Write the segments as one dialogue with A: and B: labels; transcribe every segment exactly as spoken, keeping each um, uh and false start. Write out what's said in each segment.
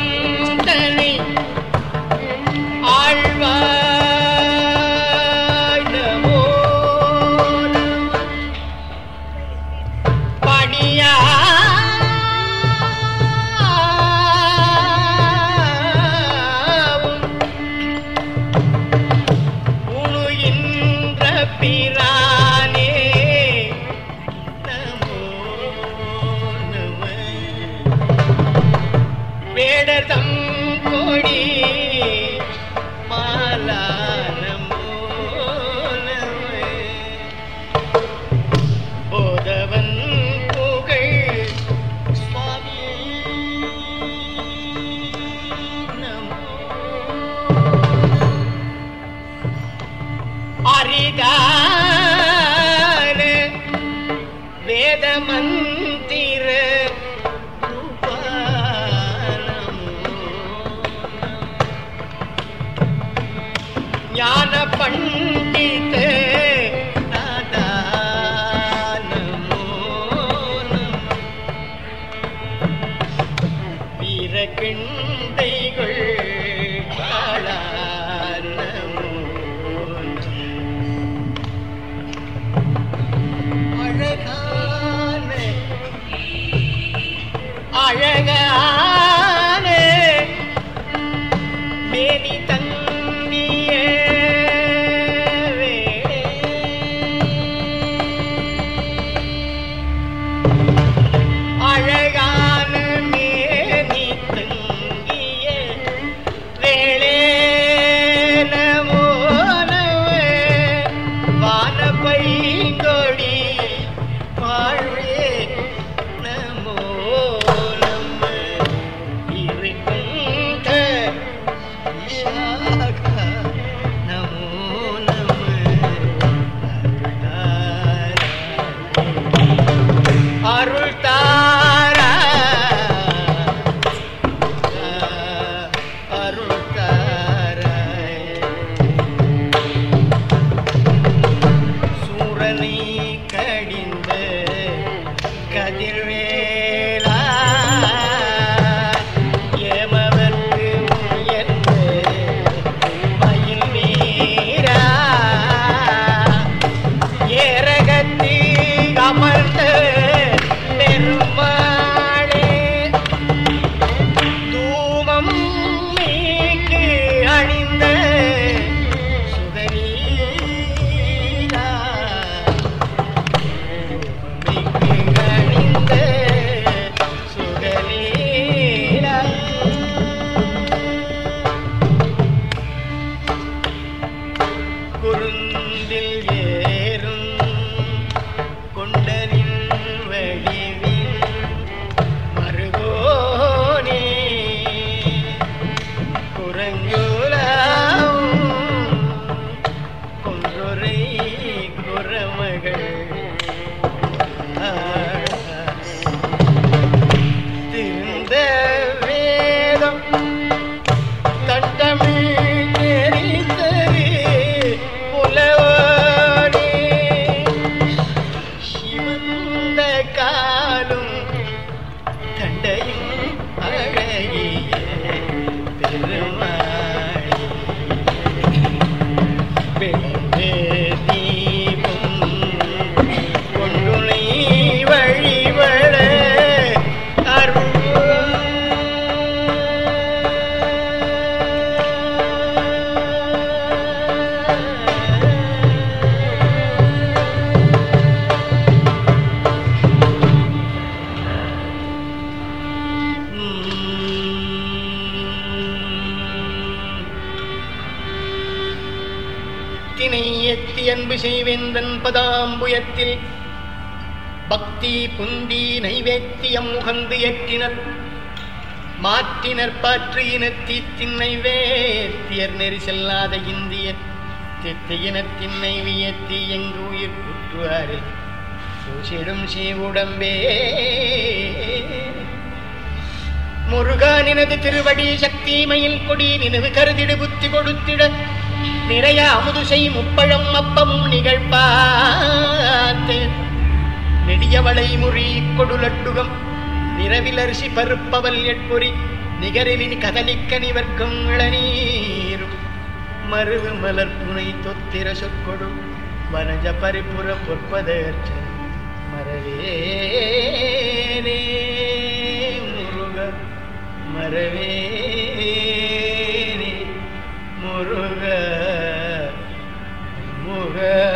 A: தனை ஆழ்வாய் நமோ பணியா உணுகின்ற பிரானே நமோ நம வேடதம் கொடி மாலா நமோ நம போதவன் புகழ் சுவாமி நமோ அரிதான வேத மந்திர ஞான பண்டித நாதா நமோ நம வீரகிண்டைகள் காளா நமோ அழகான அழகான மேனி தங்கிய அழகான மேனி தங்கிய வேளே நமோ நம வானப்பை கொடி வாழ்வே நமோ நம இருக்கின்ற விஷாகா நமோ நம அருள் தாரா அருள் தாரா சூரனை கடிந்த கதிர்வேலா ஏமவர்க்கு உயர்ந்த மயில் வீரா ஏரகத்தி அமர்ந்த பெருமாளே தூமம் நீக்கு அணிந்த சுதலீலா நீக்கு அணிந்த சுதலீலா குருந்தில் ஏறும் கொண்டனின் வடிவில் மருகோனே குரங்குலாம் கொன்றுரை குரமகள் திருந்த வேதம் தண்டமிழ் தெரிந்தது புலவோனே சிவந்த காலும் தண்டையும் அழகிய பெருமாளே வெள்ளே தீபம் கொண்டுனை வழிபட தினை எத்தி அன்பு செய்வேந்தன் பதாம்புயத்தில் பக்தி புந்தி நைவேத்தியம் முகந்து ஏற்றினர் மாற்றினர் பாற்று இனத்தி திண்ணை வேத்தியர் நெரிசெல்லாத இந்திய தித்து இனத்திண்ணை வியத்தி எங்கு உயிர் குற்றுவாரில் பூசிடும் சீவுடம்பே முருகா நினது திருவடி சக்தி மயில் கொடி நினைவு கருதிடு புத்தி கொடுத்திட நிறைய அமுதுசை முப்பழம் அப்பமும் நிகழ்பாத்து நெடியவளை முறி கொடுலட்டுகம் நிறவிலரிசி பருப்பவல் எட்பொறி நிகரிலினி கதலிக்க நிவர்க்கும் இளநீரும் மருவு மலர்புனை தொத்திர சொற்கொடு வனஜ பரிபுற பொற்பதர்ச்ச மரவேனே முருக மரவேனே முருக முக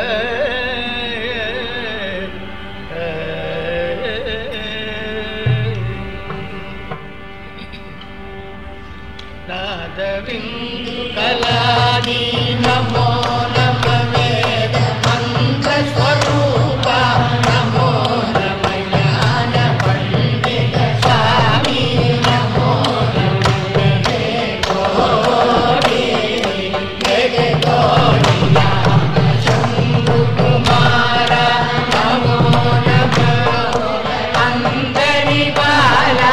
A: நாதவிந்து கலாதி நமோ நம வேத மந்திர ஸ்வரூப நமோ நம ஞான பண்டித சாமி நமோ நம கோடி ஜெய கோடி சம்பு குமார நமோ நம அந்தரி பாலா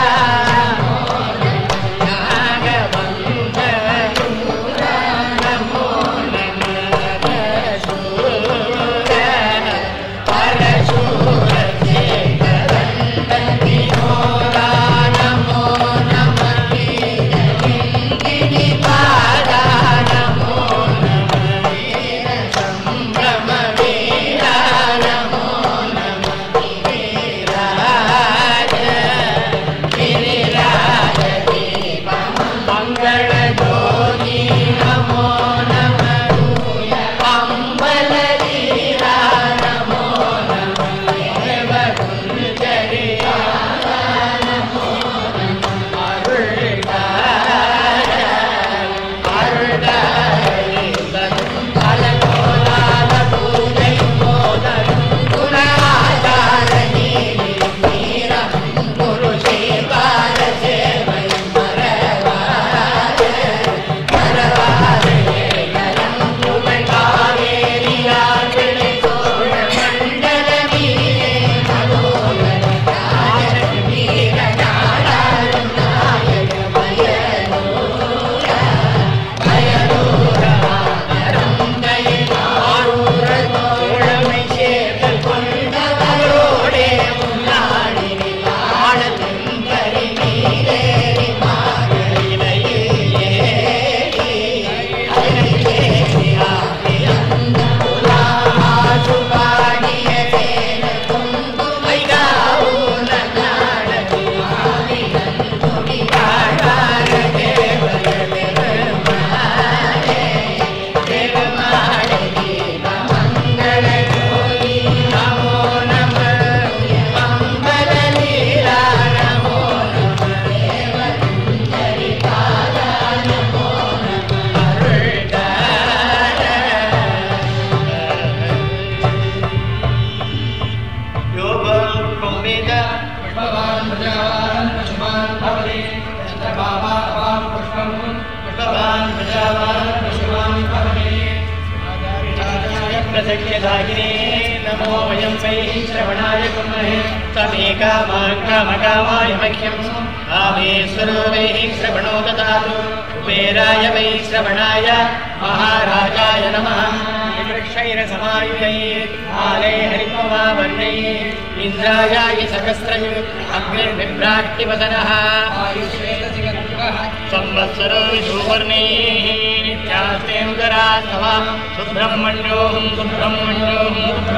A: नमो वयं वै श्रवणाय कुर्महे तमेका माङ्कामकामाय मह्यं कामेश्वरो वै श्रवणो ददातु कुबेराय वै श्रवणाय महाराजाय नमः वृक्षैरसमायुधैर्मालै हरिपवावर्णैः इन्द्रायाय सहस्रयुग् अग्निर्बिभ्राट्टिवदनः संवत्सरो विषुवर्णैः नित्यास्तेन्दुरास्तवा सुब्रह्मण्योऽहं सुब्रह्मण्योऽहं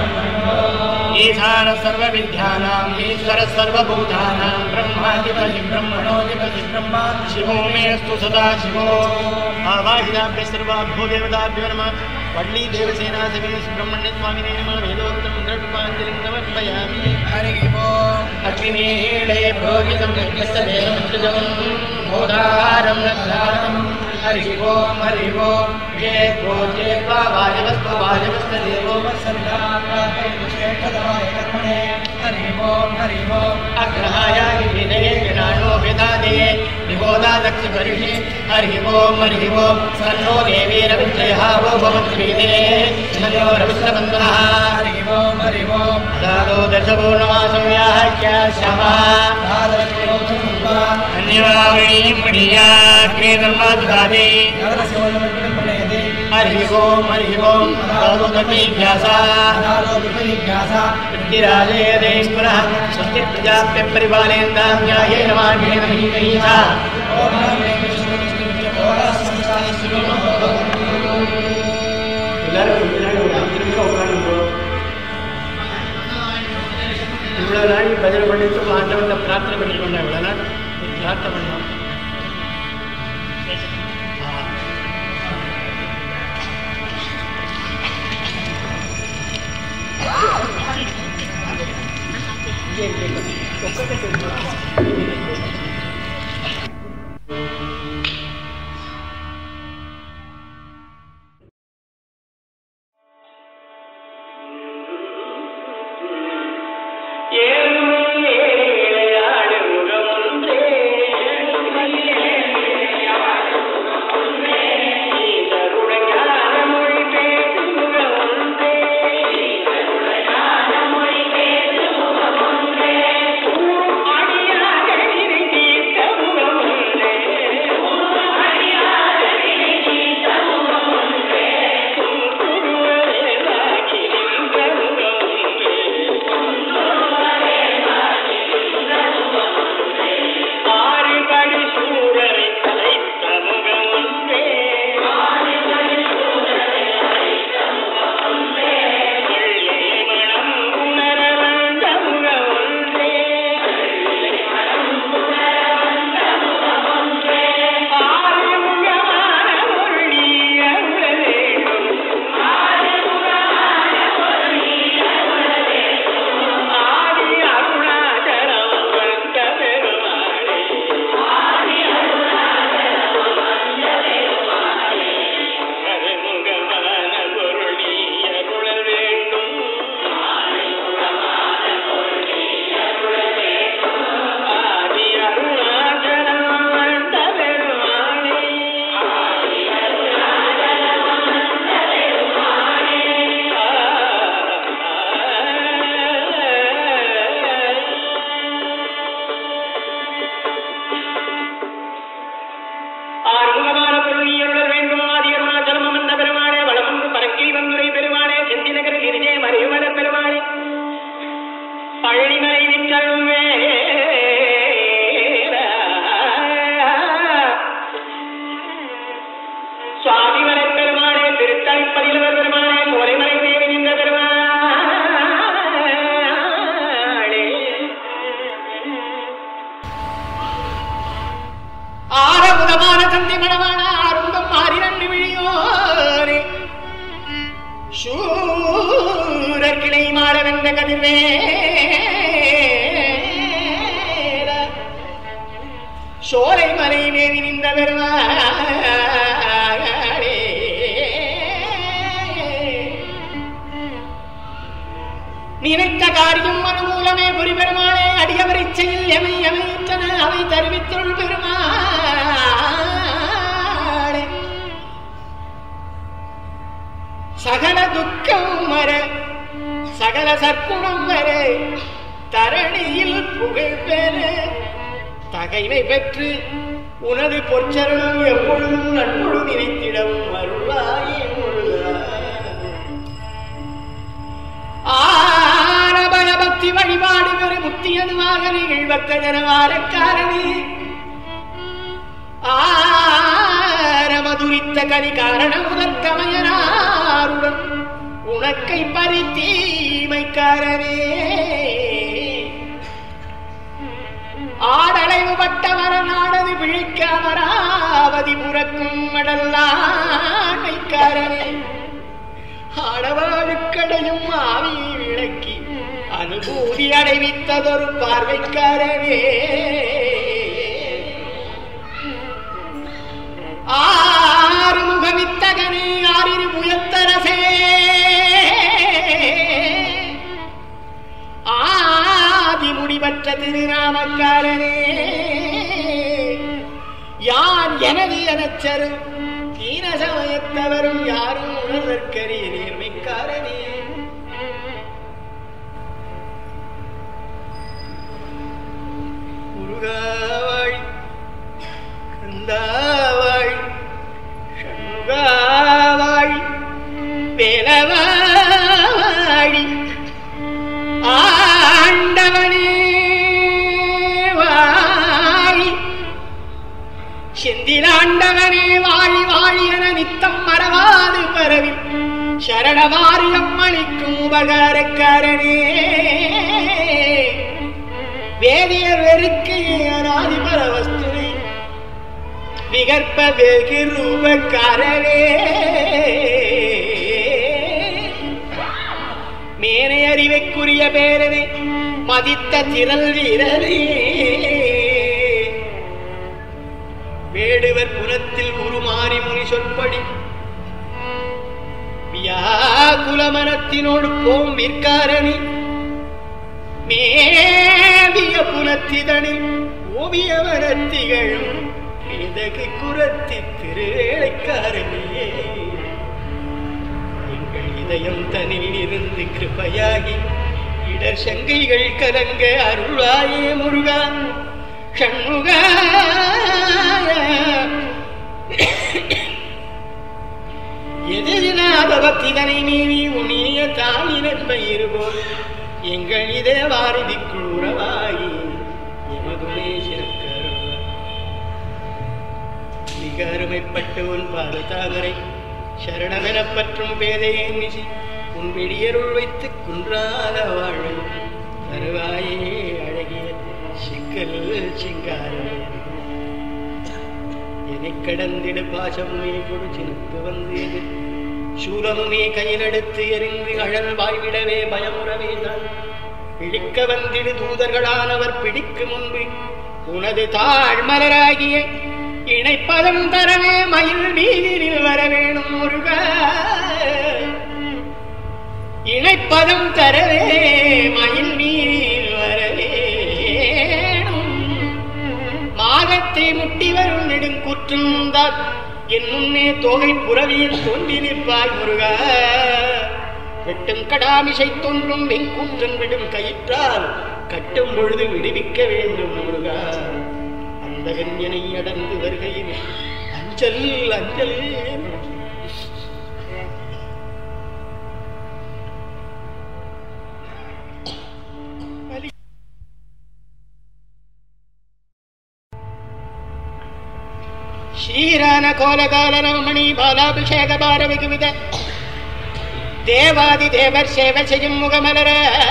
A: ईशानः सर्वविद्यानाम् ईश्वरः सर्वभूतानां ब्रह्माधिपति ब्रह्मणोऽधिपति ब्रह्मा शिवो मेऽस्तु सदा शिवो आवाहिताभ्यः सर्वाभ्यो देवताभ्यो नमः वल्ली देवसेना समेत सुब्रह्मण्य स्वामिने नमः वेदोक्तं द्रव्याञ्जलिं समर्पयामि हरिः ओम् अग्निमीळे प्रोहितं यज्ञस्तदेवमृतजं मोदाहारं रत्नारं हरिः ओम् हरिः ओम् ये गोजे वायवस्व वायवस्तदेवो वत्सर्गाकाशेषदाय कर्मणे हरिः ओम् हरिः ओम् अग्रहाय विधये विनाशो विदादे निबोधा दक्षिपरिषि हरिः ओम् हरिः ओम् सन्नो देवीरविद्यः वो भवद्वीदे सन्नो रविश्रबन्धः हरिः ओम् हरिः ओम् दादो दशपूर्णमासं व्याहत्या श्यामः अन्यवावणीं पठिया क्रीडन्मादुदादे हरि ओम हरि ओम व्यासा पृथ्वीराजेदेश्वरः स्वस्ति प्रजाप्य परिपालयन्तां न्यायेन मार्गेण महीमहीषा இவ்வளவு நாள் பஜனை பண்ணிட்டு ஆண்டவன் பிரார்த்தனை பண்ணி கொண்டேன். இவ்வளவு நாள் பிரார்த்தனை பண்ணோம். சோலை மலை மேவி நின்ற பெருமாளே நினைத்த காரியம் அனுகூலமே புரி பெருமாளே அடியவரை செயல் எவை எவையற்றன அவை தருவித்துள் பெருமாளே சகல துக்கம் மர சகல சற்குணம் வர தரணியில் புகழ் பெற தகைமை பெற்று உனது பொற்சரணம் எப்பொழுதும் நட்பொழு நினைத்திடவும் அருள்வாயே ஆரபய பக்தி வழிபாடு பெரு முத்தியதுவாக நிகழ்வக்க ஜனவாரக்காரணி ஆரமதுரித்த கனி காரண முதற்கமையனாருடன் உனக்கை பரித்தீமைக்காரனே ஆடலைவு பட்டவர நாடது விழிக்க அமராவதி புறக்கும் மடல்லாண்மைக்காரனே ஆடவாழுக்கடையும் ஆவி விளக்கி அனுபூதி அடைவித்ததொரு பார்வைக்காரனே ஆறுமுகமித்தகனே ஆறிரு முயத்தரசே ஆதிமுடிவற்ற திருநாமக்காரனே யான் எனது எனச்சரு தீன சமயத்தவரும் யாரும் உணர்வற்கரிய நேர்மைக்காரனே முருகாவாழ் கந்தாவாழ் ஷண்முகாவாழ் ஆண்டவனே வாழி வாழி என நித்தம் மறவாது பரவி சரணவாரியம் அளிக்கும் உபகாரக்காரனே வேதியர் வெறுக்கு அநாதி பரவஸ்துவை விகற்ப வெகு ரூபக்காரனே மேனை அறிவைக்குரிய பேரனை மதித்த திரள் வீரனே வேடுவர் புறத்தில் உருமாறி முனி சொற்படி வியாகுலமனத்தினோடு போம் விற்காரணி மேவிய புனத்திதனில் ஓவிய மனத்திகளும் மிதகு குரத்தி திருவேளைக்காரணியே எங்கள் இதயம் தனில் இருந்து கிருபையாகி இடர் சங்கைகள் கலங்க அருள்வாயே முருகா ஷண்முகா எதிரினாதவத்திதனை மீறி உனிய தாயினற்பை இருவோம் எங்கள் இதே வாரிதிக்குள் உறவாயி எமதுமே சிறக்கருவ மிக அருமைப்பட்டு உன் பாதத்தாமரை சரணமெனப் பற்றும் பேதையை நிசி உன் வெடியருள் வைத்து குன்றாத வாழும் தருவாயே அழகிய சிக்கல் சிங்காரமே என்னை கடந்திடு பாசமுமே கொடுச்சினுக்கு வந்தேது சூலமுமே கையிலெடுத்து எரிந்து அழல் வாய்விடவே பயமுறவே தான் பிடிக்க வந்திடு தூதர்களானவர் பிடிக்கு முன்பு உனது தாழ்மலராகிய இணைப்பதம் தரவே மயில் வீதியில் வரவேணும் முருகா இணைப்பதம் தரவே மயில் வீதியில் வரவேணும் மாகத்தை முட்டி வரும் நெடுங்குற்றால் என் முன்னே தோகை புறவியில் தோன்றி நிற்பாய் முருகா வெட்டும் கடாமிசை தோன்றும் வெங்கூற்றன் விடும் கயிற்றால் கட்டும் பொழுது விடுவிக்க வேண்டும் முருகா அந்த கண்யனை அடர்ந்து வருகையில் அஞ்சல் அஞ்சல் ಶ್ರೀರಾನ ಕೋಲಗಾಲ ರಮಣಿ ಬಾಲಾಭಿಷೇಕ ಭಾರವಿಗುವಿದ தேவாதி தேவர் சேவை செய்யும் முகமலர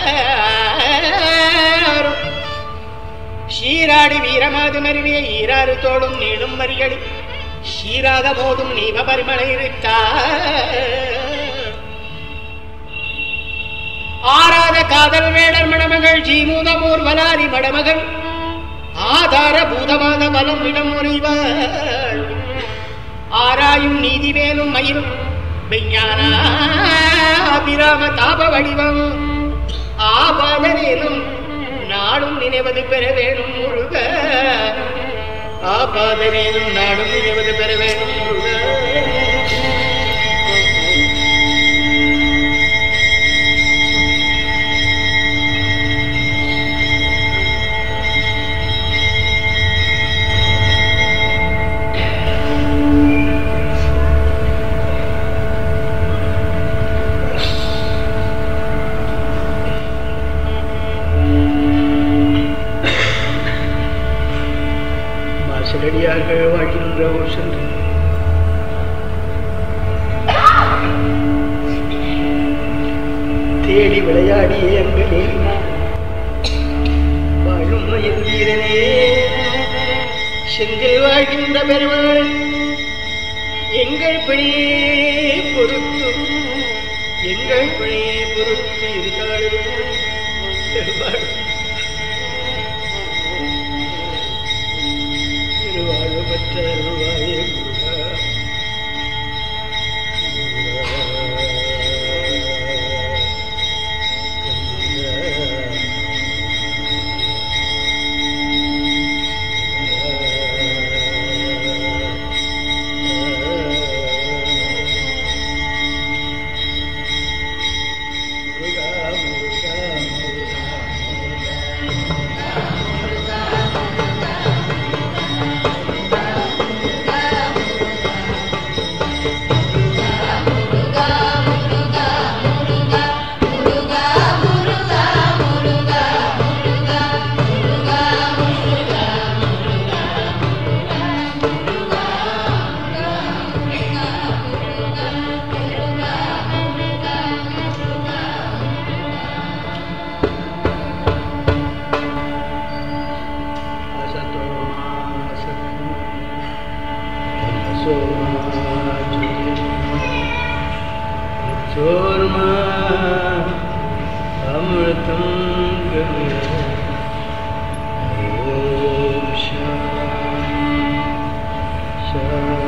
A: ஷீராடி வீரமாது மருவிய ஈராறு தோடும் நீளும் வரிகளி ஷீராக போதும் நீப பரிமளை இருத்தா ஆராத காதல் வேடர் மணமகள் ஜீமூதமூர் வலாரி மடமகள் ஆதார பூதமாக பலம் இடம் முறைவாள் ஆராயும் நீதி வேலும் மயிலும் விஞ்ஞானாபிராம தாப வடிவம் ஆபாதனேனும் நாடும் நினைவது பெற வேணும் முருக ஆபாதனேனும் நாடும் நினைவது பெற வேணும் முருக அடியார்கள் வாழ்கின்ற ஒரு சென்று தேடி விளையாடிய எங்களே வாழும் வீரனே செந்தில் வாழ்கின்ற பெருமாள் எங்கள் பிழையே பொறுத்து எங்கள் பிழையே பொறுத்து இருந்தாலும்
B: चोर्मा अमृतं गम्य ओम शांति शांति।